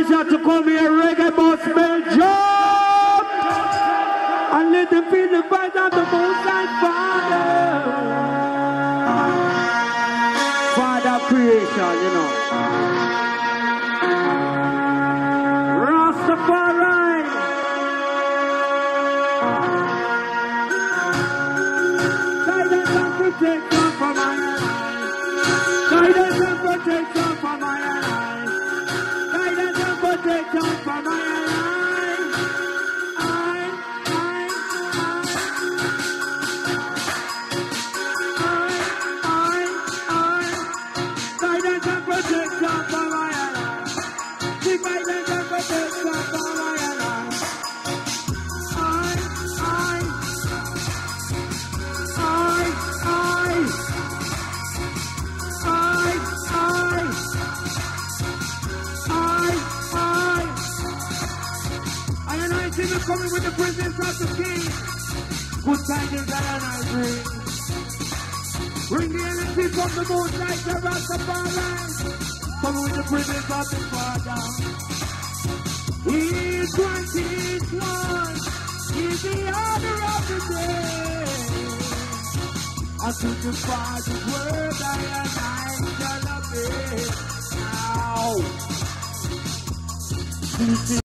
pleasure to come here, Reggae Boss Belgium, and let them feel the vibes of the Most High Father. Father creation, you know. Rastafari. Guidance and protection for my life. Guidance and protection for my life. Guidance and protection for my life. Guidance and protection for my life. The guidance and protection for my life. I and I see me coming with the presence of the King. Good tidings that I bring. Bring the energy from the Most High to Rastafari. Coming with the presence of the Father. He is one, he is one. He is the order of the day. I took the Father's word, I shall obey. Now.